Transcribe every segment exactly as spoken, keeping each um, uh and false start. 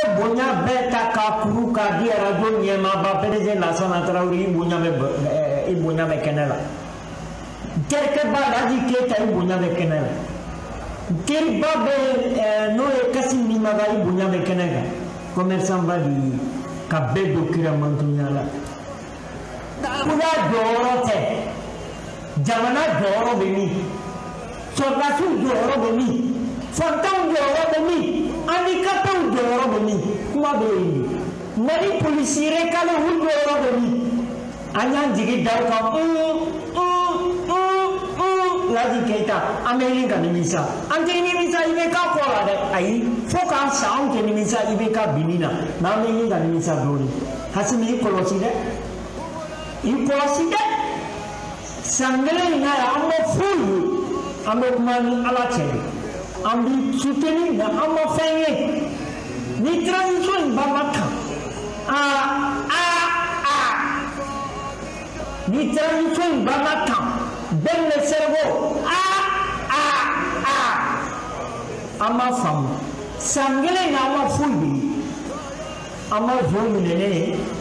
bonya beta ka kuru ka di radio nyema ba pdg Lassana Traoré i bonya be i bonya be kenela quelque ba Ladi Keita i bonya be kenela quel ba be no e Kassim Mimaga i bonya be kenela commerçant ba di ka be do kira mantunyala kula joro te jamana joro be ni soldatu joro be ni fantan joro be ni handicapé joro be ni kuma be ni mari policier kala hu joro be ni anya jigi daw ka Ladi Keita ameli ka nimisa ante nimisa ibe ka kola de ai foka sound ke nimisa ibe ka binina na ameli ka nimisa dori hasimi kolosi de i kolosi de sangale ina ya amo fulu amo mani ala chebe ambi soutenir na amo fenye ni transition babaka ah ah ah ni transition babaka ben le cerveau ah ah ah ama fam sangale na ama fulbi ama vomine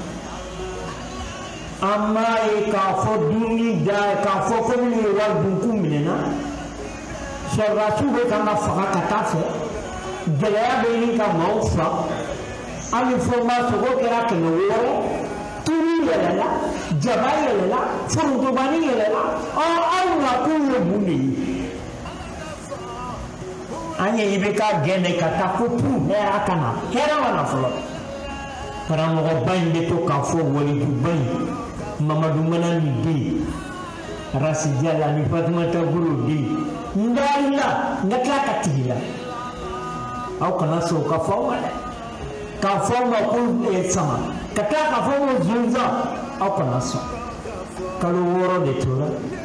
ama e ka fo duni da ka fo ko ni wal bunku minena so rasu be kama faka katafe gelaya be ni ka maufa ami forma so ko kera ke no woro turi yelela jaba yelela furuto bani yelela o Allah ku yebuni anye ibeka gene kata ko pu hera kana hera wana folo para mo bande to ka fo wali ku bay Mamadou Manani di Rasi Diala ni Fatmata Guru di ndala ngaka katila au kana so ka forma ka forma ko e sama kata ka forma zunza au kana so kalu woro de tora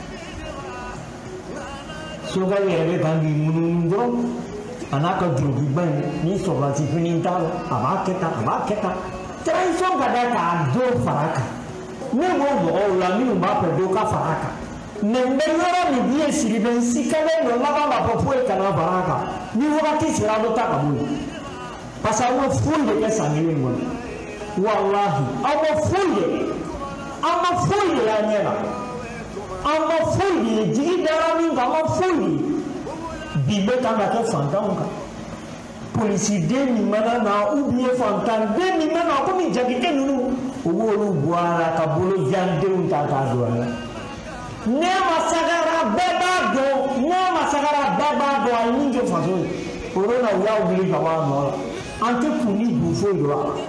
so ga yere gangi munundo anaka drogi ban ni so la ti fininta abaketa abaketa traiso gada ka do faraka ne mo mo la mi ba pe do ka faraka ne ndeyoro ni die siriben sikale no laba la popo e kana faraka ni wakati sira do ta kabuli pasa wo funde ke sangile ngol wallahi amo funde amo funde ya nyela amo funde jigi dara mi amo funde bibe kanga ke fantanka polisi de ni mana na ubie fantan de ni mana ko mi jagite nunu owo lu buara ka bolo jande unta ka doala ne masagara beba do ne masagara beba do aninge faso corona ya ubili ka wa no ante kuni bufo do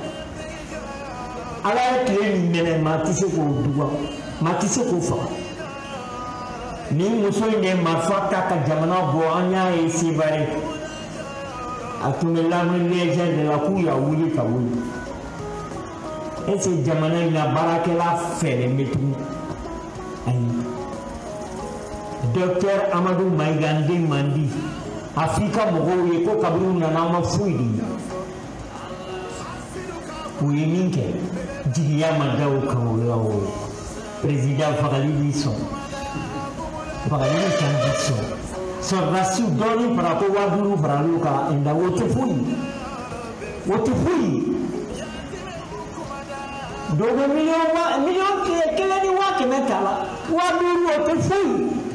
ala ke ni mene matise ko duwa matise ko fa ni muso ne mafaka ka jamana bo anya e sibare atumela ni legend la ku ya wuli ka wuli ese jamana ina barakela fere metu ayi docteur Amadou Maïgande Mandi Afrika mogo ye ko kabru na na ma fuidi oui minke jiya madaw kawo président Fagali so Fagali Kandiso so rasu doni para ko waduru para luka enda wote fui wote fui dogo million ma million kele ni wake metala waduru wote fui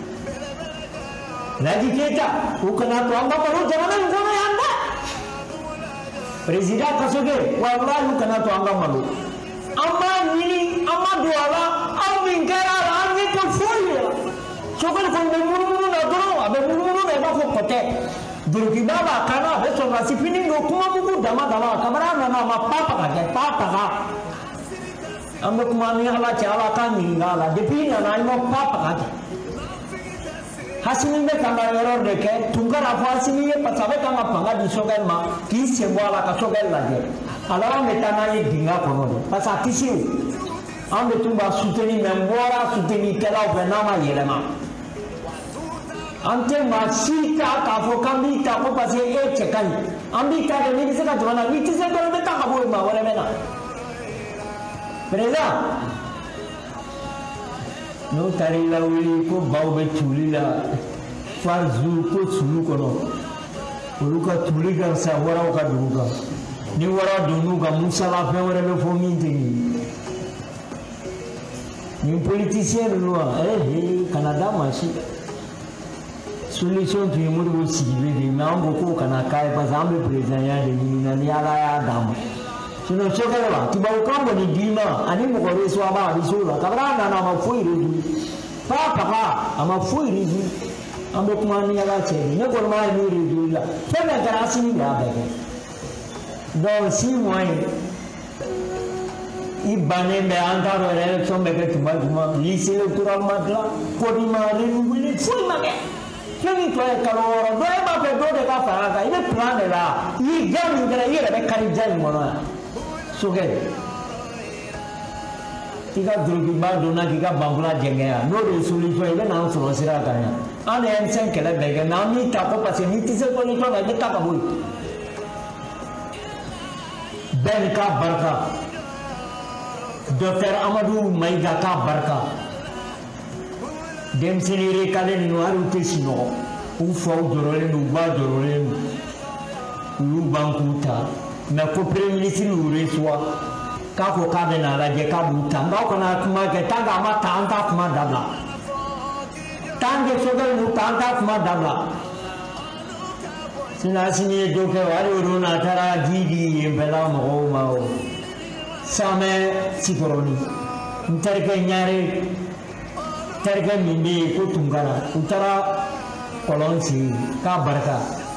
Ladi Keita ukana to amba paru jamana ngona yanda president kasoge wallahi ukana to amba malu amba nini amba duala ambi ngara ambi to fui chokan ko mumuru na doro abe mumuru na ba ko kote duruki baba kana be so rasi fini no kuma muku dama dama kamera na na ma papa ka ke papa ka ambe kuma ni ala chala ka ni ngala depi na na mo papa ka hasini be kanga error de ke tungara fa hasini ye pasabe kanga panga di sogal ma ki se wala ka sogal la de ala metana ye dinga kono pasa kisi ambe tumba soutenir memora soutenir kala venama yelema ante masika ka fo kambi ta ko pase e chekai ambi ta de ni se ka jona ni se ko be ta ka bo ma wala mena preza no tari la wuli ko baw be tuli la farzu ko sulu kono oluka tuli kan sa wara ka duga ni wara donu ga musala fɛn wɛrɛ bɛ fɔ min tɛ nin nin politicien ninnu wa eh kana d'a ma si solution tun ye Modibo sigilen de mais an ko k'o kana k'a ye parce que an bɛ président ya de ɲini na ni Ala y'a d'a ma sinon sokɛ la tubabukan kɔni d'i ma ani mɔgɔ bɛ so a b'a di so la kabini a nana a ma foyi réduit pas papa a ma foyi réduit an bɛ kuma ni Ala cɛ de ne kɔni m'a ye min réduit la fɛn bɛɛ kɛra Asimi de y'a bɛɛ kɛ donc six mois i bannen bɛ an t'a dɔn yɛrɛ élection bɛ kɛ tuma juma lycée électoral ma dilan code ma renouvelé foyi ma kɛ fɛn min tɔ ye kalo wɔɔrɔ dɔ e b'a fɛ dɔ de ka fara a kan i bɛ plan de la i ye ja min kɛra i yɛrɛ bɛ kari ja in kɔnɔ yan sokɛ i ka dorokiba donna k'i ka banfula jɛngɛ yan n'o de ye solution ye i bɛ n'an sɔrɔ sira kan yan an de ye M cinq kɛlɛ bɛɛ kɛ n'an m'i ta ko parce que n'i tɛ se solution na i bɛ taa ka bɔ yen bɛɛ ni k'a barika docteur Amadou Maïga k'a barika denmisɛnnin recalé ninnu hali u tɛ sunɔgɔ u faw jɔrɔlen don u ba jɔrɔlen don olu ban k'u ta mais ko premier ministre y'u reçoit k'a ko k'a bɛ n'a lajɛ k'a b'u ta n'aw kana kuma kɛ tant que a ma ta an t'a kuma dabila tant que sokɛ ninnu ta an t'a kuma dabila sinon Asimi ye dɔ kɛ o hali o don a taara ji di yen fɛla mɔgɔw ma o Samɛ Sikɔrɔni n terikɛ Ɲare terikɛ min bɛ yen ko Tunkara u taara kɔlɔn sen k'a barika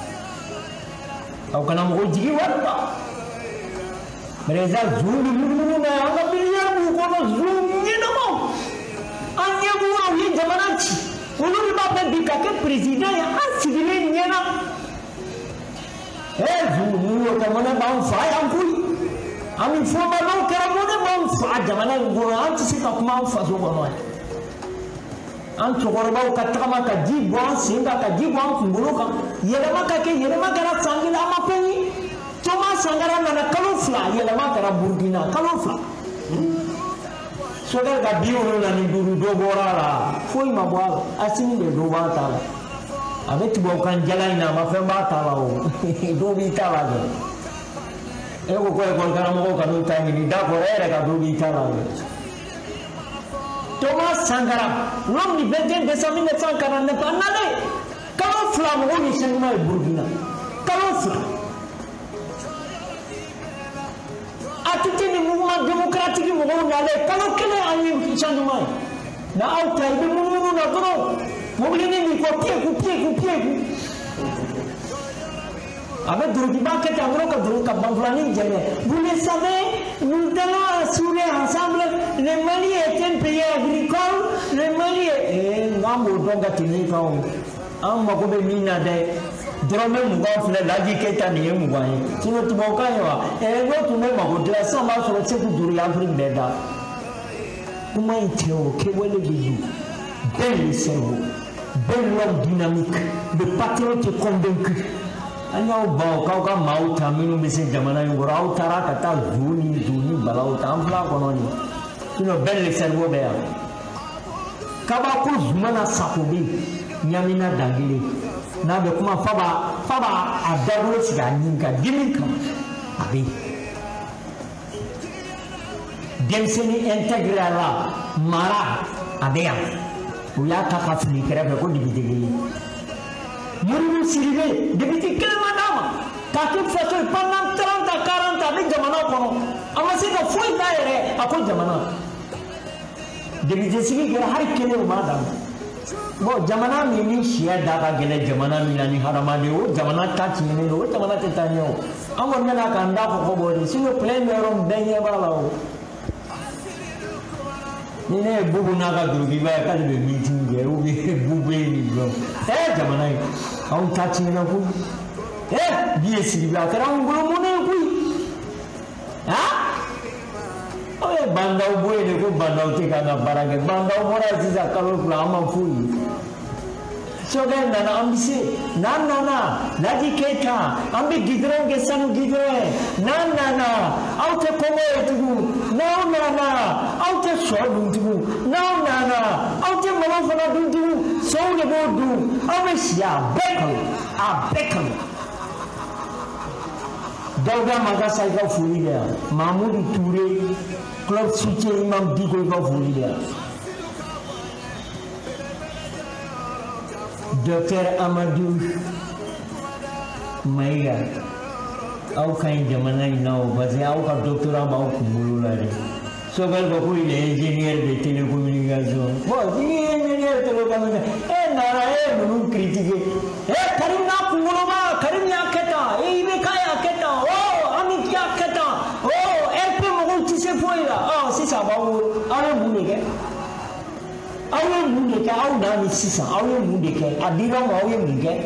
aw kana mɔgɔ jigi wari ba président zun bɛ munumunu na an ka miliyari b'u kɔnɔ zun ɲɛnamaw an ɲɛmɔgɔ u ye jamana ci olu de b'a fɛ bi ka kɛ président ye an sigilen ɲɛna ee zun ninnu y'o kɛ mɔnɛ b'an fa yan koyi an bɛ fɔba n'o kɛra mɔnɛ b'an fa jamana in kɔnɔ an tɛ se ka kuma an faso kɔnɔ yan. An cɛkɔrɔbaw ka tagama ka ji bɔ an sen kan ka ji bɔ an kunkolo kan yɛlɛma ka kɛ yɛlɛma kɛra san kelen an ma fɛn ye Thomas Sankara nana kalo fila yɛlɛma kɛra Burukina kalo fila sokɛ ka bi wolonwula ni duuru dɔ bɔra a la foyi ma bɔ a la Asimi de dɔ b'a ta la a bɛ tubabukan jala in na a ma fɛn b'a ta la o dɔ b'i ta la dɛ e ko ko ekɔli karamɔgɔw ka n'u ta ɲini d'accord e yɛrɛ ka dɔ b'i ta la dɛ. Thomas Sankara, l'homme du vingt et un décembre mille neuf cent quarante-neuf, en allait. Kalo fila mɔgɔw ni changement ye Burukina. Kalo fila. A tɛ ni mouvement démocratique mɔgɔw nalen kalo kelen an ye changement ye. Na aw ta i bɛ munumunu na dɔrɔn mobili ni nin ko pieds pieds pieds. A bɛ dorokiba kɛ tan dɔrɔn ka doro ka banfulanin jɛngɛ. Vous le savez, nous allons assurer ensemble. Le Mali est un pays agricole. Le Mali est. Eh, n'an b'o dɔn ka tɛmɛ i kan o. An mago bɛ min na dɛ. Dɔrɔmɛ mugan filɛ Laji Keyita nin ye mugan ye. Sinon tubabukan ye wa? Eh, n'o tun bɛ mago dilan sisan b'a sɔrɔ Seku duuru ye Afrique bɛɛ da. Kuma in tɛ o kɛwale de don. Bɛɛ le cerveau, bɛɛ l'homme dynamique, le patriote est convaincu. An y'aw ban k'aw ka maaw ta minnu bɛ se jamana in kɔrɔ aw taara ka taa zo ni zo ni balaw ta an fila kɔnɔ nin sinon bɛɛ le cerveau bɛ yan kabako Zumana Sako bɛ yen Ɲamina Dangele n'a bɛ kuma fa b'a fa b'a a dabolo sigi a nin kan dimi kama a bɛ yen denmisɛnnin intégré a la mara a bɛ yan u y'a ta ka fili kɛrɛfɛ ko dibitigi Modibo Sidibé député kelen ma d'a ma k'a kɛ faso ye pendant trente à quarante ans a bɛ jamana kɔnɔ a ma se ka foyi k'a yɛrɛ a ko jamana député sigi kɛra hali kelen o m'a d'a ma bon jamana min ni siya da ka gɛlɛn jamana min na ni hadamaden o jamana ta tiɲɛnen don o jamana tɛ taa ɲɛ o an kɔni bɛna k'an da kɔkɔ bɔ de sinon plein bɛ yɔrɔ min bɛɛ ɲɛ b'a la o ni ne ye bubu n'a ka dorokiba ye k'ale bɛ meeting kɛ ou bien bubu ye nin dɔn ɛ jamana in anw ta tiɲɛna koyi ɛ bi ye Sidibe a kɛra anw bolo mɔnɛ ye koyi han aw ye bandaw bɔ yen de ko bandaw tɛ k'an ka baara kɛ bandaw bɔra sisan kalo fila an ma foyi sokɛ nana an bɛ se n'an nana Laji Keyita an bɛ goudron kɛ sanu goudron ye n'an nana aw tɛ kɔngɔ ye tugun n'aw nana aw tɛ sɔ dun tugun n'aw nana aw tɛ malo fana dun tugun sɔw de b'o dun aw bɛ si a bɛɛ kɔnɔ a bɛɛ kɔnɔ Dauda Magasa ka foli de yan Mahmoud Touré club soutien Imam Diko ka foli de yan Docteur Amadou Maïga aw kan jamana ina o parce que aw ka doctorat b'aw kunkolo la dɛ Sobel ko il est ingénieur de télécommunication bon il est ingénieur de télécommunication eh nana eh nous critiquer eh Karim na kunkolo ma Karim ya keta eh ibe ka ya keta oh Amit ya keta oh R P mo ti se foi la oh si ça va aw ye mun de kɛ aw ye mun de kɛ aw na ni sisan aw ye mun de kɛ a dira ma aw ye mun kɛ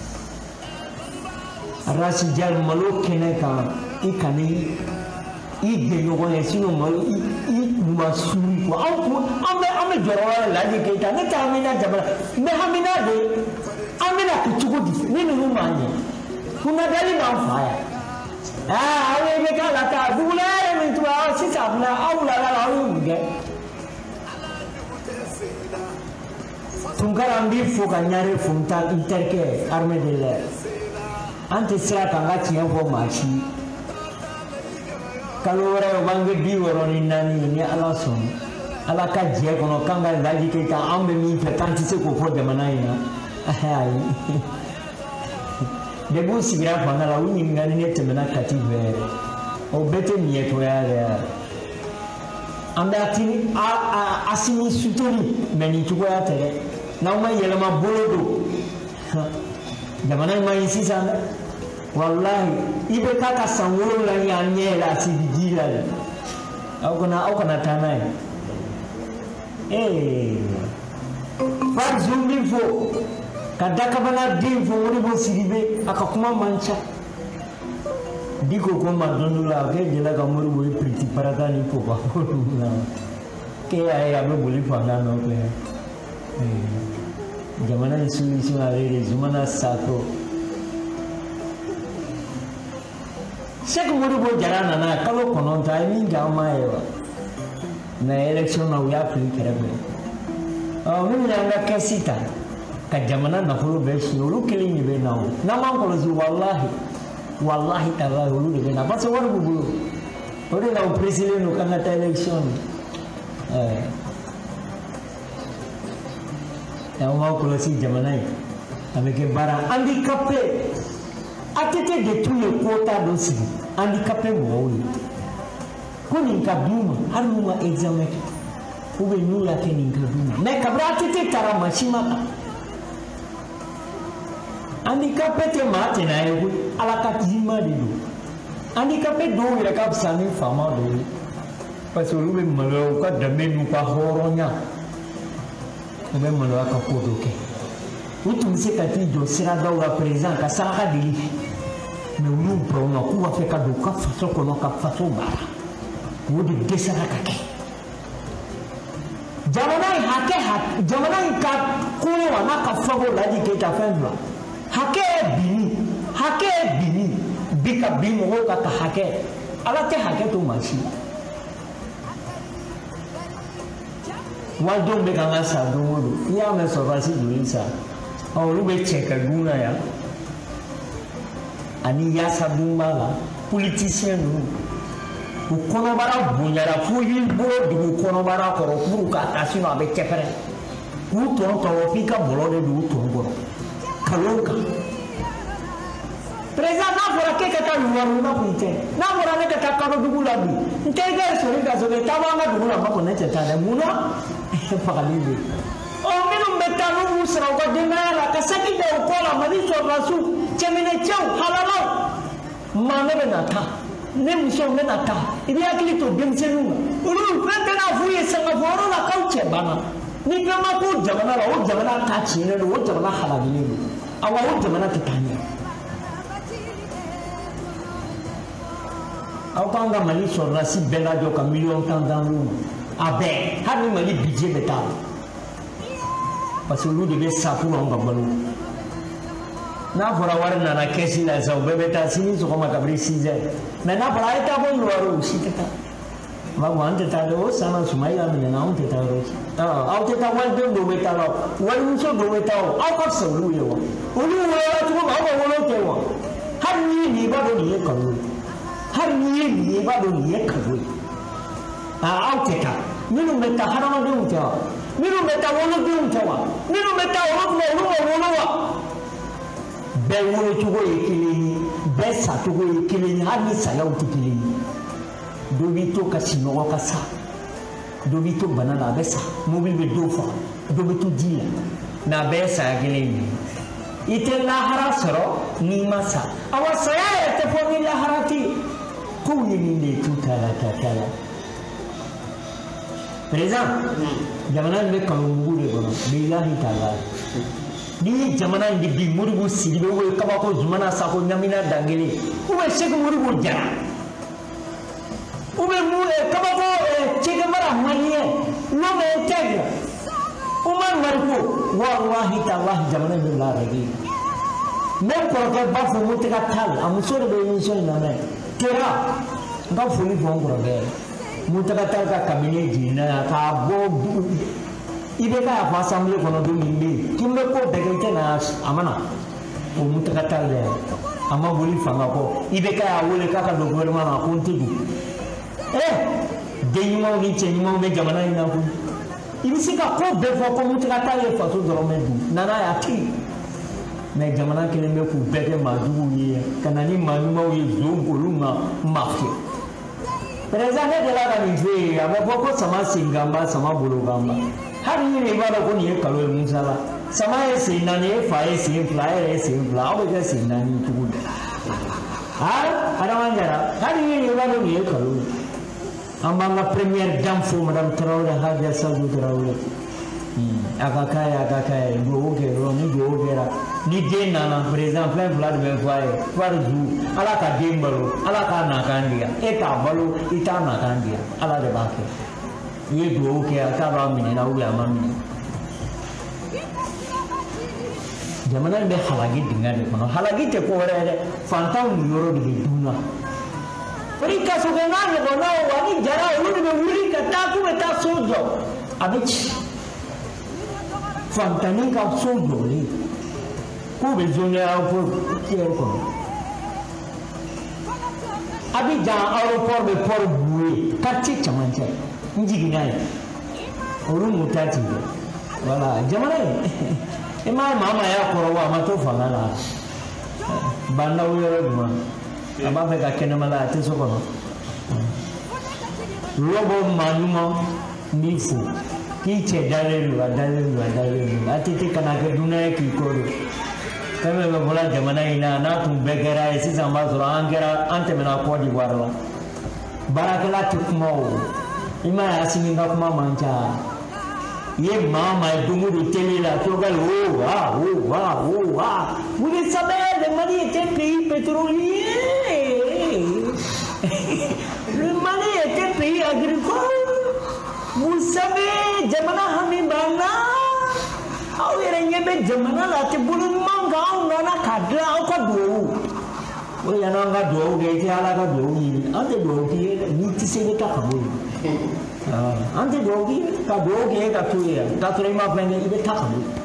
Rasi jal malo kene kan I kani I de ɲɔgɔn ye sinon malo I I ma suri quoi aw ko an bɛ an bɛ jɔrɔ wɛrɛ Laji Keita ne tɛ Hamina jamana mais Hamina de an bɛna kɛ cogo di ni ninnu m'a ɲɛ kunnadali b'an fa yan aa aw ye bɛ k'a la ta dugula yɛrɛ min tura aw sisan fana aw wulala la aw ye mun kɛ Tunkara n b'i fo ka ɲare fo n ta n terikɛ armée de l'air Ante sera kan ka tiɲɛ fɔ maa si kalo wɛrɛ o b'an kɛ bi wɔɔrɔ ni naani ni Ala sɔn Ala ka jɛ kɔnɔ k'an ka Laji Keita an bɛ min fɛ k'an tɛ se k'o fɔ jamana in na ayi depuis u sigira fanga la u ɲininkali ne tɛmɛna Kati fɛ o bɛɛ tɛ ɲɛtɔya dɛ an bɛ Asimi Asimi soutenir mais nin cogoya tɛ dɛ n'aw ma yɛlɛma bolo don jamana in ma ɲi sisan dɛ wallahi I bɛ taa ka san wolonwula ɲɛ an ɲɛ la Sidi ji la dɛ aw kana aw kana taa n'a ye ee Fatou min fo ka Dakabana den fo Modibo Sidibe a ka kuma man ca Diko ko ma don dɔ la k'e delila ka Modibo ye piriti parata ni po ka na k'e y'a ye a bɛ boli fanga nɔfɛ jamana in solution ale de Zumana Sako Sheikh Modibo Jara nana kalo kɔnɔntɔn a ye min kɛ an m'a ye wa mais élection na u y'a fili kɛrɛfɛ ɔ min y'an ka kɛsi ta ka jamana nafolo bɛɛ si olu kelen de bɛ na o n'an m'an kɔlɔsi walahi walahi talahi olu de bɛ na parce que wari b'u bolo o de la u presselen don k'an ka taa élection na ɛɛ n'an m'an kɔlɔsi jamana in a bɛ kɛ baara handicapé A T T de tous les quotas dɔ sigi handicapé mɔgɔw ye ko nin ka d'u ma hali n'u ma examen kɛ ou bien n'u y'a kɛ nin ka d'u ma mais kabini A T T taara maa si ma ta handicapé tɛ maa tɛna ye koyi Ala ka jima de don handicapé dɔw yɛrɛ ka fisa ni faama dɔw ye parce que olu bɛ maloya u ka danbe n'u ka hɔrɔnya u bɛ maloya ka ko dɔ kɛ u tun bɛ se ka t'i jɔ siradaw la président ka saraka deli mais u y'u ban o ma k'u b'a fɛ ka don u ka faso kɔnɔ ka faso baara o de dɛsɛra ka kɛ jamana in hakɛ jamana in ka koɲɛ wa n'a ka fɔko Laji Keita fɛn fila hakɛ ye binni hakɛ ye binni bi ka bin mɔgɔw ka ka hakɛ Ala tɛ hakɛ to maa si walidenw bɛ k'an ka sa don o don i y'a mɛn sɔrɔdasi joli sa olu bɛ cɛ ka dun na yan ani yaasa dun b'a la politicien ninnu u kɔnɔbara bonyara fo y'i bolo dugu kɔnɔbara kɔrɔ pour ka taa sinon a bɛ kɛpɛrɛ k'u tɔn tɔɔrɔ f'i ka bɔlɔ de don u tɔn kɔrɔ kalon kan président n'a fɔra k'e ka taa luwaruna kun tɛ n'a fɔra ne ka taa Kadodugu la bi n tɛ kɛ sori ka sɔrɔ taa b'an ka dugu la ma ko ne tɛ taa dɛ mun na fagali bɛ ɔ minnu bɛ taa n'u b'u sara u ka denbaya la ka saki da u kɔ la Mali sɔrɔdasiw cɛminɛcɛw halalaw maa ne bɛ na taa ne musow bɛ na taa i bɛ hakili to denmisɛnninw na olu fɛn bɛɛ n'a f'u ye sangafɔyɔrɔ la k'aw cɛ banna ni fɛn ma k'o jamana la o jamana ta tiɲɛnen don o jamana halalilen don awa o jamana tɛ taa ɲɛ aw k'an ka Mali sɔrɔdasi bɛɛ lajɔ ka miliyɔn tan d'an ma a bɛɛ hali ni Mali budget bɛ taa parce que olu de bɛ sa pour anw ka balo n'a fɔra wari nana kɛsi la sisan u bɛɛ bɛ taa sini sɔgɔma kabini six heures mais n'a fɔra a ye taa bɔ Luwaro o si tɛ taa n b'a fɔ an tɛ taa dɛ o san na Sumahila minɛna anw tɛ taa yɔrɔ si aw tɛ taa walidenw dɔw bɛ taa la walimuso dɔw bɛ taa o aw ka fisa olu ye wa olu wolola cogo min aw ka wolo kɛ wa hali n'i ye nin i b'a dɔn nin ye kalo ye hali n'i ye nin ye i b'a dɔn nin ye kalo ye aa aw tɛ taa minnu bɛ taa hadamadenw tɛ wa minnu bɛ taa wolodenw tɛ wa minnu bɛ taa olu tun olu ma wolo wa bɛɛ wolocogo ye kelen ye bɛɛ sacogo ye kelen ye hali ni sayaw tɛ kelen ye dɔ b'i to ka sinɔgɔ ka sa dɔ b'i to bana la a bɛ sa mobili bɛ dɔw faga dɔ bɛ to ji la nka a bɛɛ ye saya kelen ye i tɛ lahara sɔrɔ n'i ma sa awa saya yɛrɛ tɛ fɔ ni lahara tɛ yen kow ye nin de ye tu t'a la ta t'a la président jamana in bɛ kalonbugu de kɔnɔ bilahi t'a n'i ye jamana in di bi Modibo Sidibe ou Kabako Zumana Sakho Ɲamina Dangele ou bien Seku Modibo Jara ou bien Kabako Che Guevara malien l'homme intègre Oumar Mariko wallahi tallahi jamana in bɛ laharage même kɔrɔkɛ b'a fɔ ko tɛgɛ t'a la a muso de bɛ émission in lamɛn Tera n ka foli fɔ n kɔrɔkɛ Mutakata ka cabinet jiginna k'a bɔ i bɛ k'a fɔ assemblée kɔnɔ don min bɛ yen k'i bɛ ko bɛɛ kɛ i tɛ na a ma na o Mutakata dɛ a ma boli fanga kɔ i bɛ k'a wele k'a ka don gouvernement na ko n tɛ don ɛ den ɲumanw ni cɛ ɲumanw bɛ jamana in na koyi i bɛ se ka ko bɛɛ fɔ ko Mutakata ye faso dɔrɔn bɛ dun nana y'a tɛ yen mais jamana kelen bɛ k'u bɛɛ kɛ maajuguw ye ka na ni maa ɲumanw ye zon olu ma mafia. Président ne delila ka nin f'e ye a bɛ fɔ ko sama sen ganba sama bolo ganba hali ni i b'a dɔn ko nin ye kalo ye Musa la sama ye sen naani e fa ye sen fila e yɛrɛ ye sen fila aw bɛ kɛ sen naani cogo di aa Adama Jara hali ni i b'a dɔn nin ye kalo ye an b'an ka première dame fo madame Traoré Haja Sadio Traoré a ka k'a ye a ka k'a ye dugawu kɛ yɔrɔ ni dugawu kɛra ni den nana président fɛn fila de bɛ fɔ a ye fari zu ala ka den balo ala k'a nakan diya e t'a balo i t'a nakan diya ala de b'a kɛ i ye dugawu kɛ a t'a dɔn a minɛna ou bien a ma minɛ jamana in bɛ halaki dingɛ de kɔnɔ halaki tɛ ko wɛrɛ ye dɛ fantanw ni yɔrɔ de bɛ dun na fari kasɔkɛ n'a ɲɔgɔnnaw ani Jara olu de bɛ wuli ka taa k'u bɛ taa so jɔ a bɛ ci fantani ka so jɔlen k'u bɛ zone aéroport kɔnɔ Abidjan aéroport bɛ port boué quartier camancɛ n jiginna yen olu m'u ta ten dɛ voilà jamana in i m'a maa maa y'a kɔrɔ wa a ma to fanga la bandaw yɔrɔ jumɛn a b'a fɛ ka kɛnɛma la a tɛ so kɔnɔ lɔbɔ maa ɲuman n b'i fo k'i cɛ dalen don a dalen don a dalen don a tɛ ten ka na kɛ dunan ye k'i kɔ don fɛn fɛn bɛ fɔla jamana in na n'a tun bɛɛ kɛra ye sisan b'a sɔrɔ an kɛra an tɛmɛna Côte d'Ivoire la baarakɛla tɛ kuma o i ma ye Asimi ka kuma man ca i ye maa maa ye don o don télé la Togal o wa o wa o wa vous le savez le Mali est un pays pétrolier le Mali est un pays agricole vous savez jamana hami bana aw yɛrɛ ɲɛ bɛ jamana la a tɛ bolo ɲuman kan anw nana k'a dilan aw ka duwawu o de y'an ka duwawu kɛ i tɛ ala ka duwawu ɲini an tɛ duwawu k'i ye dɛ n'i tɛ se i bɛ taa ka bɔ yen an tɛ duwawu k'i ye ka duwawu kɛ e ka to yen yan k'a sɔrɔ i ma fɛn kɛ i bɛ taa ka bɔ yen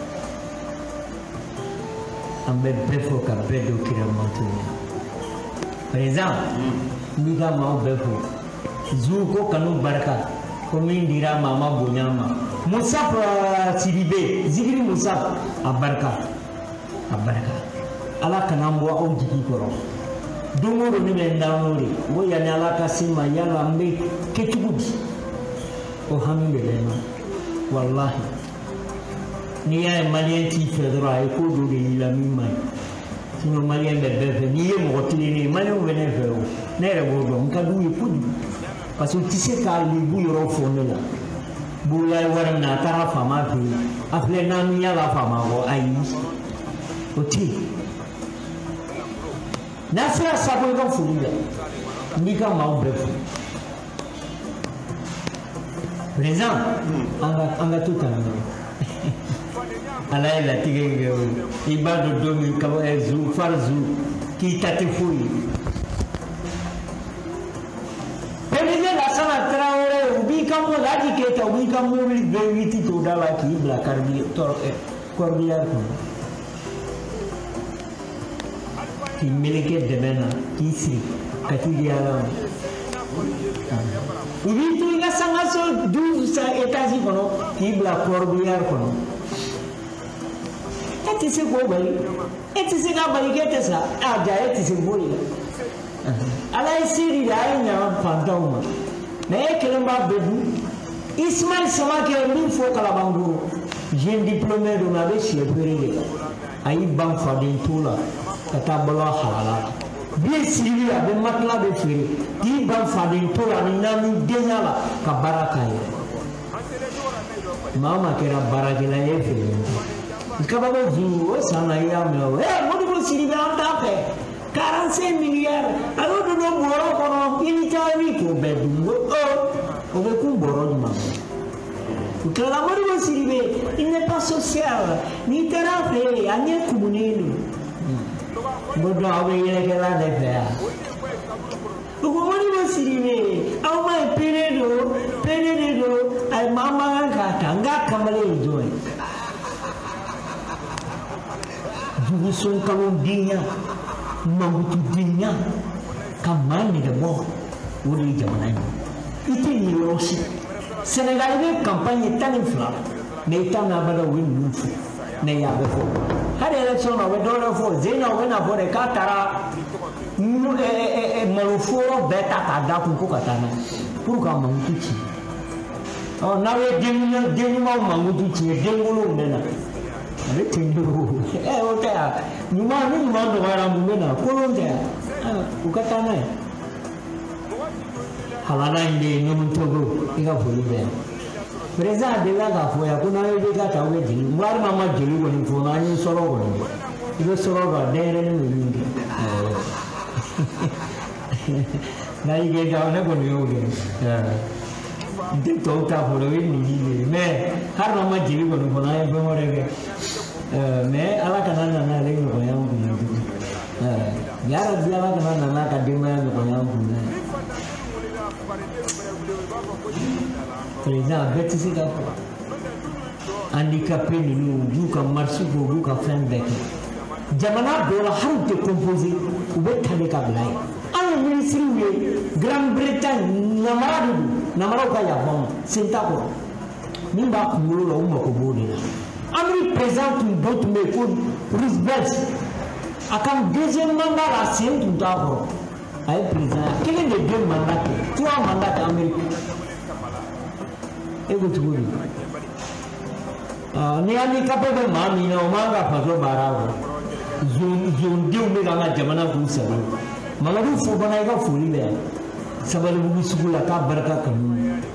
an bɛ bɛɛ fɔ ka bɛɛ don kira manto ɲɛ président n b'i ka maaw bɛɛ fɔ zu ko kanu barika ko min dira maa ma bonya ma Musaf Sidibe Zikiri Musaf a barika a barika ala kana n bɔ aw jigi kɔrɔ don o don ne bɛ n da n'o de ko yanni ala ka se ma yala n bɛ kɛ cogo di o hami de bɛ n na walahi n'i y'a ye maliyɛn t'i fɛ dɔrɔn a ye ko dɔ de y'i la min ma ɲi sinon maliyɛn bɛ bɛɛ fɛ n'i ye mɔgɔ kelen ye maliyɛnw bɛ ne fɛ o ne yɛrɛ b'o dɔn n ka d'u ye kojugu parce que u tɛ se k'a lebu yɔrɔ fɔ ne la Bula ye wari min a taara faama fɛ yen a filɛ n'an mi yala faama kɔ ayi o tɛ yen n'a sera Sako i ka foli la n b'i ka maaw bɛɛ fo président an ka an ka to tan ala ye latigɛ in kɛ o i b'a dɔn don min kaba zu fari zu k'i ta tɛ foyi ye président Lassana Traoré u b'i ka mɔ Ladi Keyita u b'i ka mobili bɛɛ witi t'o da la k'i bila cordillère kɔnɔ k'i meleke dɛmɛ na k'i sigi ka t'i di Ala ma i b'i to i ka sangaso douze étage kɔnɔ k'i bila corbillard kɔnɔ e tɛ se k'o bali e tɛ se k'a bali k'e tɛ sa a ja e tɛ se foyi la Ala ye se di de a ye ɲa fantanw ma mais e kelen b'a bɛɛ dun Ismaël Samake min fɔ Kalabankoro jeune diplômé don a bɛ siyɛ feere de la a y'i ban faden to la ka taa balo halala la bien sirili a bɛ matelas bɛ feere k'i ban faden to la ni naani denya la ka baara k'a ye maa o maa kɛra baarakɛla ye feere kabako juru o san na i y'a mɛn o ɛ Modibo Sidibe an t'a fɛ quarante-cinq milliards a y'o don bɔrɔ kɔnɔ i ni caman k'o bɛɛ dun ko o o bɛ kun bɔrɔ jumɛn o tilala Modibo Sidibe il n'est pas social n'i taara fɛ yen a ɲɛ kumunen don n ko donc aw bɛ yɛlɛkɛla de fɛ yan u ko Modibo Sidibe aw ma ye pere don pere de don a ye maa man kan k'a ta n k'a kamalen ye jɔn ye jugusonkalonden mangutudenya ka maa nɛgɛ bɔ o de ye jamana in i tɛ nin yɔrɔ si Sénégal bɛ campagne tan ni fila mais i t'a n'a bada o bɛ ninnu fɔ mais y'a bɛ fɔ hali élection na o bɛ dɔ wɛrɛ fɔ Zeyina o bɛ na fɔ de k'a taara maloforo bɛɛ ta k'a da kun ko ka taa n'a ye pour que mankutu ci ɔ n'aw ye den ɲumanw mankutu ci denwolow bɛ na. Ale tɛ n dogo ɛ o tɛ yan ɲuman ni ɲuman dɔgɔyara mun bɛ na kolon tɛ yan u ka taa n'a ye halala in de ye ɲɔgɔn togo i ka foli bɛ yan président delila k'a fɔ yan ko n'aw ye bɛ ka ta aw bɛ jeli wari ma ma jeli kɔni fɔ n'an ye sɔrɔ kɔni i bɛ sɔrɔ dɔn denyɛrɛnin bɛ min kɛ n'a y'i kɛ ja ne kɔni y'o kɛ n tɛ tɔw ta fɔlɔ o ye nin de ye mais hali n'an ma jeli kɔni fɔ n'an ye fɛn wɛrɛ kɛ mais Ala kana na n'ale ɲɔgɔnya kun na tugun yarabi Ala kana na n'a ka denbaya ɲɔgɔnya kun na président bɛɛ tɛ se ka fɔ handicapé ninnu u b'u ka marche kɛ u b'u ka fɛn bɛɛ kɛ jamana dɔw la hali u tɛ composé u bɛ tali ka bila yen anw ye ministres ye Grande-Bretagne namara de don namaraw ka yafa ma sen t'a kɔrɔ min b'a kunkolo la u mako b'o de la Amérique président tun dɔ tun bɛ yen ko Roosevelt a ka deuxième mandat la sen tun t'a kɔrɔ a ye président kelen de deux mandat kɛ trois mandat kɛ Amérique e ko cogo di ni handicapé bɛ maa min na o man ka faso baara kɔ zondenw bɛ k'an ka jamana k'u sago Mamadu Fofana i ka foli bɛ yan Sabalibugu sugu la k'a barika kanu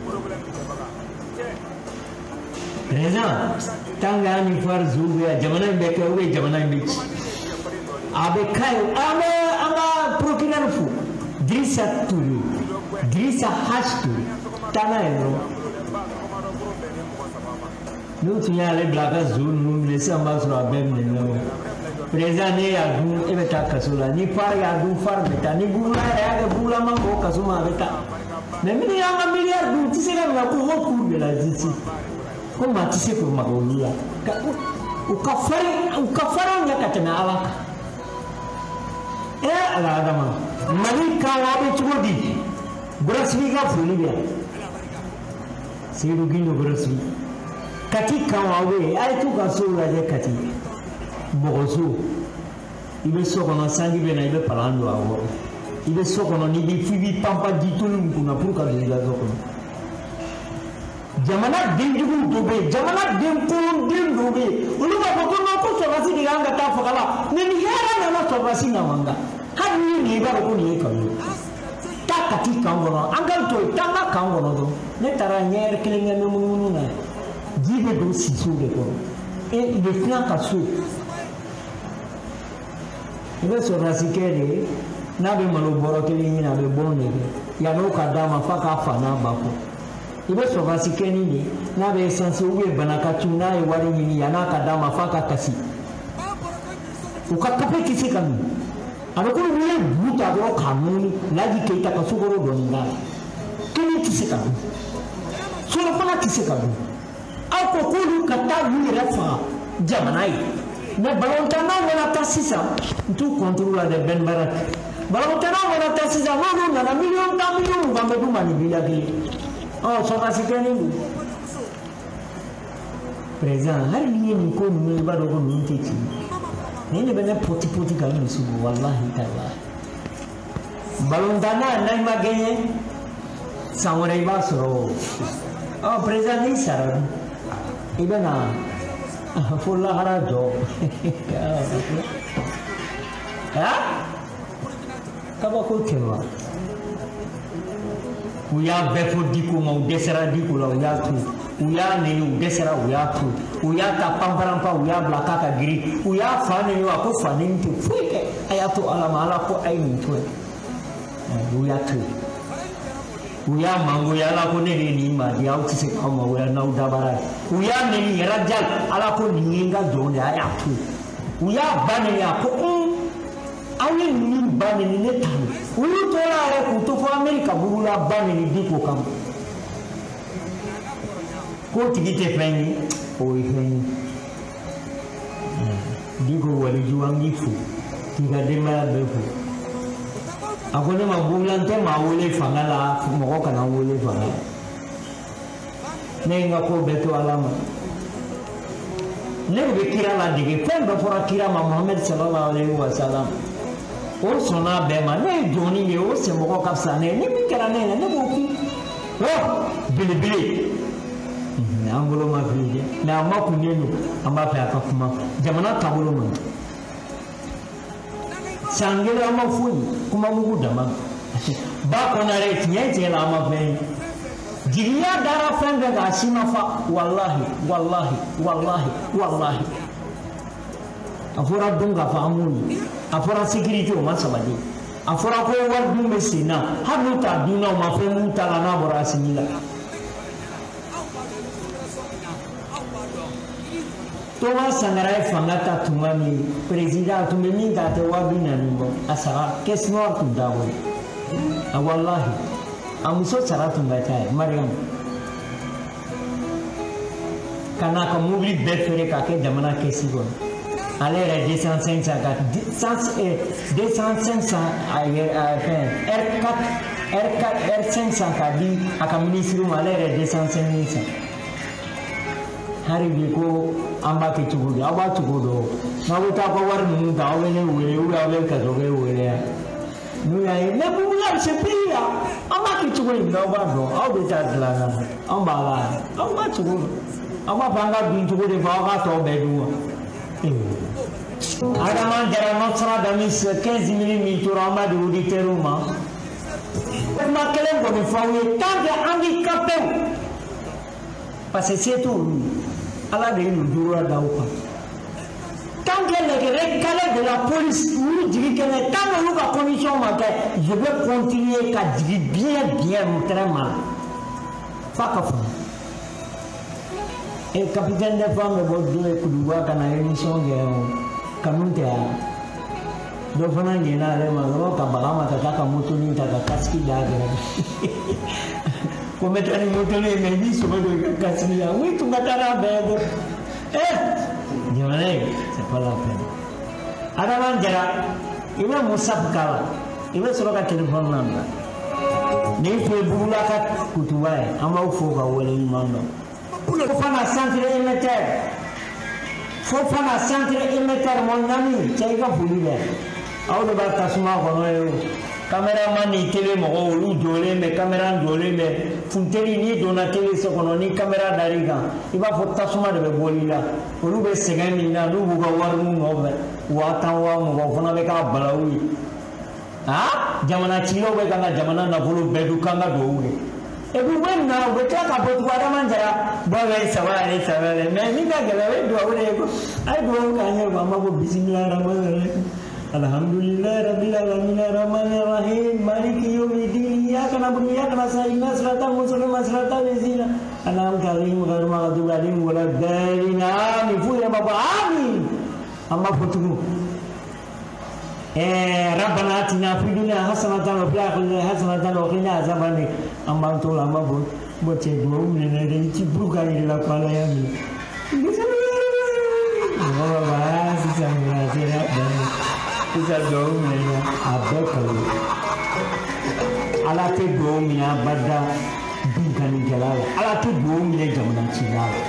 président tant que an ni far zugu ya jamana in bɛ kɛ ou bien jamana in bɛ ci a bɛ k'a ye an bɛ an ka procureur fo Dirisa Toure Dirisa Hash Toure taa n'a ye dɔrɔn n'u tun y'ale bila a ka zo ninnu minɛ sisan b'a sɔrɔ a bɛɛ minɛna o président ne y'a dun e bɛ taa kaso la ni far y'a dun far bɛ taa ni burula yɛrɛ y'a kɛ burulama k'o kaso ma a bɛ taa mais minnu y'an ka miliyari dun u tɛ se ka minɛ ko fo cour de la justice ko maa tɛ se k'o maga olu la ka u ka farin u ka farin ɲɛ ka tɛmɛ Ala kan ee Ala Adama Mali kan aw bɛ cogo di Burasili ka foli bɛ yan Seydou Guindo Burasili Kati kan aw bɛ yen a ye t'u ka so lajɛ Kati bɔgɔso i bɛ so kɔnɔ sanji bɛ na i bɛ palan don a kɔrɔ i bɛ so kɔnɔ n'i bɛ f'i b'i panpan ji toli min kunna pour ka don i ka so kɔnɔ jamana denjugu dɔ bɛ yen jamana den kolonden dɔ bɛ yen olu b'a fɔ ko non ko sɔrɔdasi de kan ka taa faga la mais ni hɛrɛ nana sɔrɔdasi na man kan hali ni nin i b'a dɔn ko nin ye kalo ye taa Kati kan kɔnɔ an ka to yen taa n ka kan kɔnɔ dɔrɔn ne taara ɲɛ kelen kɛ n bɛ munumunu na ji bɛ don siso de kɔrɔ et il bɛ tila ka so i bɛ sɔrɔdasi kɛ de n'a bɛ malo bɔrɔ kelen ɲini a bɛ bɔn de kɛ yan'o ka d'a ma f'a k'a fa n'a ba kɔ i bɛ sɔrɔdasi kɛ nin de n'a bɛ essence ou bien bana ka cun n'a ye wari ɲini yan'a ka d'a ma f'a ka kasi u ka papier tɛ se ka min a bɛ komi n'i ye bu ta dɔrɔn k'a nɔɔni Laji Keyita ka sukaro dɔɔni k'a la kelen tɛ se ka dun surafana tɛ se ka dun aw ko k'olu ka taa u yɛrɛ faga jamana ye mais ballon tana wala ta sisan tout contrôle de Ben Barak ballon tana wala ta sisan non non na million ta million ba me du mani bila ki oh so ka sikani président har ni ni ko ni ba do ko ni teki ni ne bena poti poti ka ni su wallahi taala ballon tana na ma gagné Samurai ba soro oh président ni sara ibana fulla hara jo ha kaba ko kewa uya befo diko ma udesera diko la uya tu uya ne udesera uya tu uya ta pamparampa uya blaka ka giri uya fane yo ko fane tu fuike ayatu ala mala ko aini tu uya tu uya mango ya ala ko ne ni ma dia uti se kama uya na udabara uya ne ni rajal ala ko ni nga jone aya tu uya bane ya ko awi ni bane ni ne tan uyu to la re ku to fo America burula bane ni diko kam ko tigite feni o feni diko wali juwangi fu tiga de ma be fu akone ma bulante ma wole fangala mo kana wole fangala nenga ko beto alama ne be kira la dige pembe fora kira ma Muhammad sallallahu alaihi wasallam o sona be ma ne joni ne o se mo ka sane ne mi kira ne ne mo ku oh bili bili ne angulo ma fije na ma ku ne no amba fa ka kuma jamana tabulo ma sangere ama funi kuma mugu dama ba kona re tiye tiye la ama fe jiriya dara fenge ga sima fa wallahi wallahi wallahi wallahi afora dunga fa amuni afora security o masabadi afora ko wardu mesina hanu ta duna ma fe muta la na bora sinila Toma sangara fangata tumami president tumemi date wabina nimbo asara kesnor tundawo a wallahi amuso saratu ngata Mariam kana ka mobili befere ka ke jamana kesigo ale re deux cent cinquante deux cent cinquante ayer enfin R quatre R quatre R cinq cents ka di aka ministre ale re deux cent cinquante hari biko amba ke tugudo aba tugudo na wuta ko war nu da wele wele u ya wele ka doge wele ya nu ya ne bu la se priya amba ke tugudo da ba do au be ta la na amba la amba tugudo amba banga bin tugudo ba ka to be du ada man jara masra da mis quinze millimètres amba de uditeruma ma kelen ko ni fawe tanke handicapé parce que c'est tout ala de nous dura dauka tant que les recalés de la police nous dit que tant que nous la commission manquait je vais continuer qu'à dire bien bien très mal pas qu'à faire et capitaine des femmes et votre deux coups kana émission kanunte do fana ngena le malo ka bagama taka moto ni taka kaski daga come tra i motori e mi sono cazzo di lui tu matara bebe eh non è se fa la pena ada manjara ina musab kala ina solo ka telephone number ni fe bula ka kutuwa ama ufo ka wole mando ko fana centre émetteur fo fana centre émetteur mon ami chaiga bulile awdo ba tasuma ko no cameraman ni télé mo olu jole me camera jole me funteli ni dona télé so kono ni camera dariga iba fotta suma de bolila olu be segen ni na lu buga waru no be wa tawa mo fona be ka balawi ha jamana chilo be kanga jamana na bulu be du kanga do ule e bu wenna be ta ka botu ada manjara do be sawale sawale me ni ga gele do ule ko ai do ka ne ba ma bo bismillah rahman Alhamdulillah Rabbil Alamin Ar-Rahmanir Rahim Maliki Yawmiddin Iyyaka na'budu wa iyyaka nasta'in Siratal mustaqim siratal ladzina an'amta 'alaihim ghairil maghdubi 'alaihim waladdallin amin fu ya baba amin amma futugu eh rabbana atina fid dunya hasanatan wa fil akhirati hasanatan wa qina azaban amma to amma bo bo te do ne ne ci buga ni la pala ya mi Baba sisan mina sera dan sisan do mina abekalu ala te do mina bada binkani jalala ala te do mina jamana chinala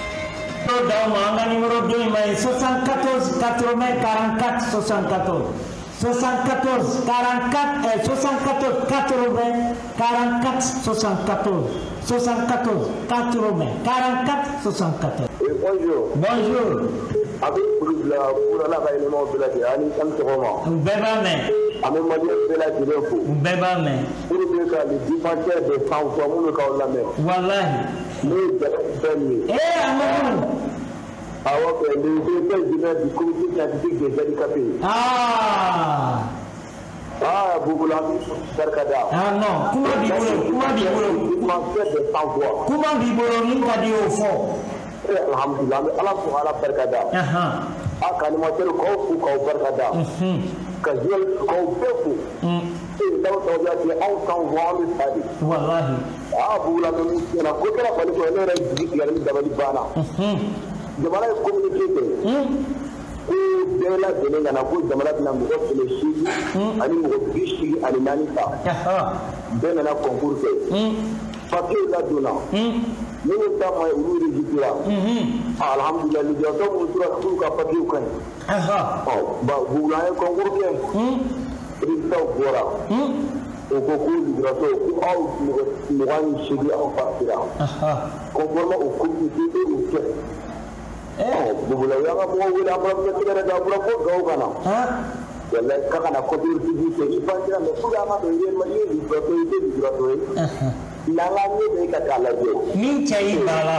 to da manga numero deux mai soixante-quatorze quatre-vingts quarante-quatre soixante-quatorze soixante-quatorze quarante-quatre et soixante-quatorze quatre-vingts quarante-quatre soixante-quatorze soixante-quatorze quatre-vingts quarante-quatre soixante-quatorze. Bonjour. Bonjour. Avec la pour la réunion de la Diane, ça me roman. Bébame. Avec ma de la Diane. Bébame. Pour le cas des défenseurs de cent fois, on le cas la même. Wallahi. Mais eh amour. Alors que les défenseurs du comité scientifique des handicapés. Ah. Ah, vous l'avez Sarkada. Ah non, comment dit-vous? Comment dit-vous? Défenseurs de cent fois. Comment dit-vous? Nous qu'a dit au fond. Alhamdulillah, Allah pour Allah Sarkada. Ah ah. Ah, quand il m'a dit qu'on faut qu'on Sarkada. Hum. Quand je qu'on fait pour. Hum. Et dans le temps, il y a un temps voir le stade. Wallahi. Ah, vous l'avez mis. Il y a un côté là, il y a un rêve qui est dans le bana. Hum. Jamana est communiqué. Hum. Ko bela dele ngana ko jamana bina mo ko le shi ani mo bishi ani nani ta aha bela na concours ke hmm papier la dona hmm ni ta ma uru registra hmm alhamdulillah ni joto mo sura ko ka papier ko aha oh ba bula e concours ke hmm rinta bora hmm o ko ko librato ko au mo ran shi au partira aha conforme au comité de l'U oh, bubula yanga mo wila mo ko tigere da bula ko gaw kana ha wala ka kana ko dir tigi te ifantira me fuga ma do yen ma yen ko ko ite di ro to la la ni be ka kala je min chai bala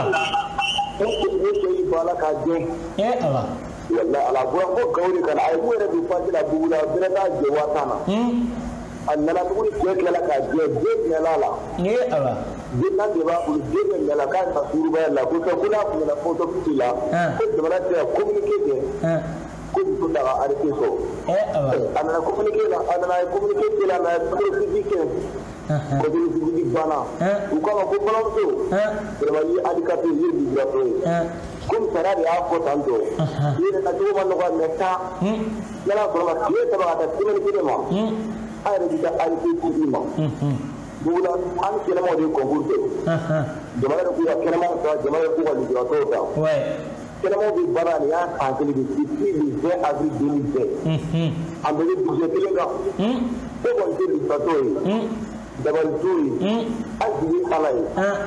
ko ko ni chai bala ka je eh ala wala ala bula ko gawri kana ay mo re bi fantira bubula bira da je watana hmm annala buguri ke kala ka je je ne lala eh ala dinna de ba ul je ne lala ka ta surba la ko to kula ko la foto fitila ko de bala te communiquer eh ko ko da arke so eh ala annala communiquer la annala communiquer la na ko physique ko de physique bana ko ko ko bala to eh de ba yi handicapé yi di grato eh comme ça là a ko tanto yi na to man ko meta yala ko ma ke ta ba ta communiquer ma ayre di da arke ko ma bula an kelema de concours de jamana ko ya kelema ko jamana ko wali jo to ta ouais kelema de barani ya anteli de depuis le vingt avril deux mille vingt mhm en de budget kelenga mhm ko ko de litatori mhm dabal turi mhm ajibi alay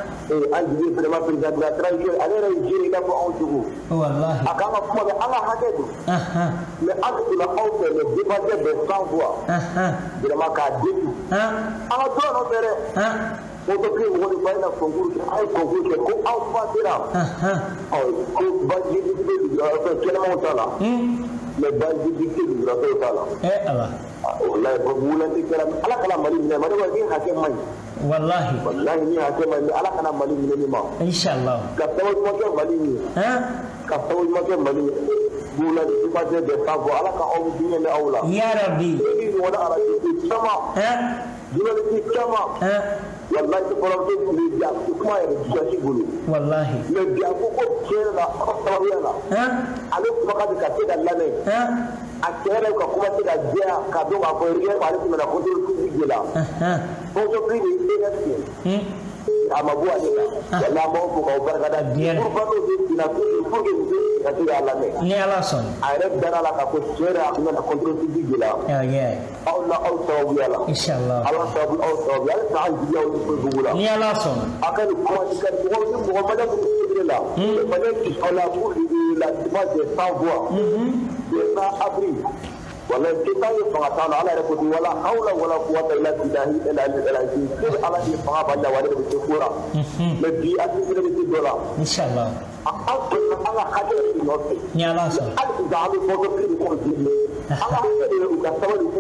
eh ajibi vraiment président de la transition alera jiri da ko on tugu wallahi akama kuma be ala hadedu aha mais ak la on fait le débat de sans voix aha vraiment ka détu ah ala do no bere ah ko ko mo ko bayna concours ay concours ko aw fatira aha oh ko baji di di ko kelama tala hmm le baji di di ko tala eh ala wallahi ko bulandi kelam ala kala mali ne ma do wa hake mai wallahi wallahi ni hake mai ala kana mali ne ma inshallah ka taw mo ke mali ni ha ka taw mo ke mali bulandi ba de de savo ala ka o bi ne awla ya rabbi ni wala ala ki sama ha bulandi sama ha wallahi to borom to ni dia ko kuma ya dia ci bulu wallahi le dia ko ko kera la ko tawela ha ale ko ka ka te dalla ne ha akere ko kuma te da dia ka do ba ko riye ba ni na ko to ci gela ha ko to pri ni ne ne hmm ama bo ale la mo ko ko barka da dia ko ba to dina ko ko ke ka te ala ne ni ala son are dara la ka ko kera ko na ko to ci gela ya ya Allah au tawbiala inshallah Allah tabu au tawbiala ta jiya ko bugula ni ala son akan ko ni kan ko ni ko ma da ko la ma da ki ala pour la défense des sans voix mhm c'est ça abri wala kita ye fanga ta ala re ko di wala hawla wala quwwata illa billahi ila ila ila ala ni fanga balla wala ko kura mhm le bi asiri ni dola inshallah akko ala hadir ni no ni ala son al da ko ko ko di ala ko ka sawa ko bulu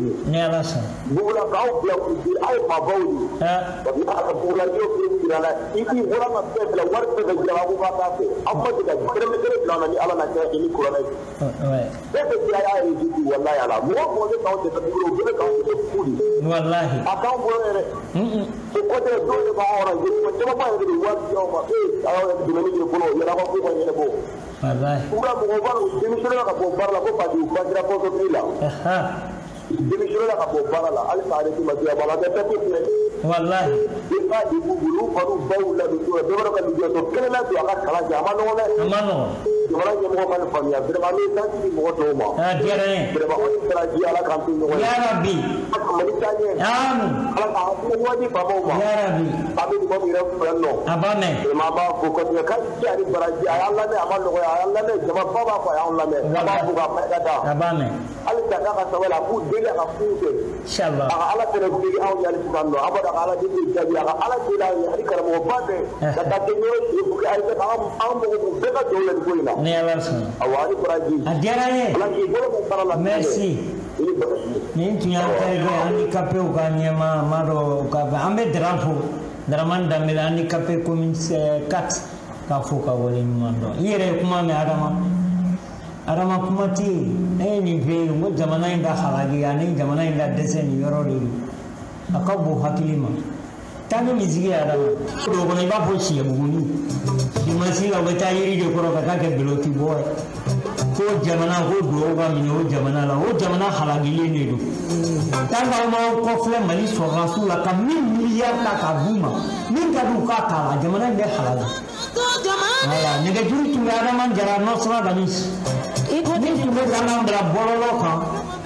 ni ala sɔn bugula k'aw bila k'u di a ye maabaw ye parce que a bugula n'i y'o fili jira la i k'i bɔra ka fɛn bila wari bɛɛ bɛ jira a ko k'a t'a fɛ aw ma se ka dɛrɛmɛ kelen bila na ni ala na kɛ i ni kuranɛ ye bɛɛ bɛ jira y'a ye ji walayi ala mɔgɔ mɔgɔ bɛ k'aw dɛsɛ bugula u bɛɛ bɛ k'aw dɛsɛ fu de walahi a k'an bolo yɛrɛ o kɔtɛ dɔw de b'an yɔrɔ ye caman ba yɛrɛ de wari di aw ma ee a y'aw yɛrɛ dɛmɛ ni bolo yɛrɛ aw ko ma ɲɛnabɔ Udah mengubah demikianlah kamu barla kau pasti baca foto bila. Demikianlah kamu barla. Alif ada di masjid barla. Tapi wallahi. Jika ibu guru baru bau lalu tu, dia kan dia tu kena tu akan kalah zaman orang. Zaman. Orang yang mau kan famia. Bermana nanti di mau tu mah. Ah dia ni. Bermana orang dia ala kampung orang. Ya Rabbi. Malaysianya. Amin. Kalau aku wajib bawa mah. Ya Rabbi. Tapi di bawah mira perlu. Abang ni. Bermana fokusnya kan cari beraja. Allah ni amal orang. Allah ni jawab apa apa Allah ni. Jawab buka mereka. Abang ni. Allah cakap kata wala aku dia nak aku tu. Insyaallah. Allah terus bagi awak yang sedang doa. Apa dah Allah jadi jadi Allah tidak hari kerana mau pada. Kata dia ni bukan ada kalam am mau beka jauh dari kau ni. Ni Allah sah. Awak ni beraji. Adiara ni. Lagi boleh berpahala. Merci. Ini berasi. Ni tiada kerja handicap ukannya ma maro ukape. Ambil drafu. Draman damil handicap komis kat kafu kawalin mando. Ire kuma me adama. Adama kuma ti. Eh ni be mo jamana inda halagi ani jamana inda dese ni yoro dulu. Akabu hakilima. Tano mizigi adama. Dogo ni ba pochi ya buguni. Dimasi la beta yiri de koro kaka ke beloti boy. Ko jamana ko doga mi no jamana la o jamana halagi ni do. Tanga mo ko fle mali so rasula ka min miliyar ta ka buma. Min ka du ka kala jamana de halagi. Ala nega juri tu adama jara nosra danis. Ni tu me zanam bra bololo ka.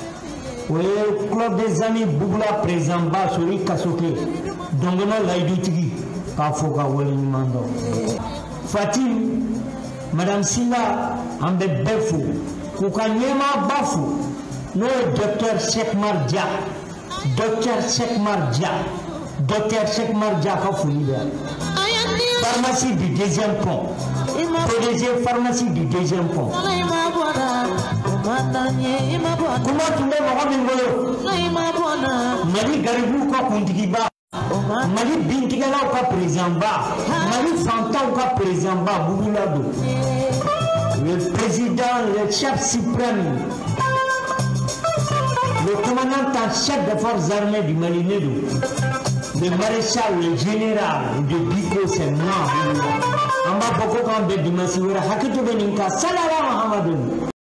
Le club des amis Bougla présent bas sur le Kasoke. Donc on a l'aïdutigi. Kafoka wali mando. Fatim, Madame Silla, ambe befu. Kukanyema bafu. No docteur Cheikh Marja. Docteur Cheikh Marja. Docteur Cheikh Marja Kafouli. Pharmacie du deuxième pont. P D G pharmacie du deuxième pont. Kuma tunde mɔgɔ min bolo Mali garibuw ka kuntigi ba Mali bintigɛlaw ka président ba Mali fantaw ka président ba Bugula do le président le chef suprême le commandant en chef des forces armées du Mali ne do le maréchal le général de Biko c'est moi an b'a fɔ ko k'an bɛ dimanche wɛrɛ hakɛto bɛ nin kan salala Muhamadu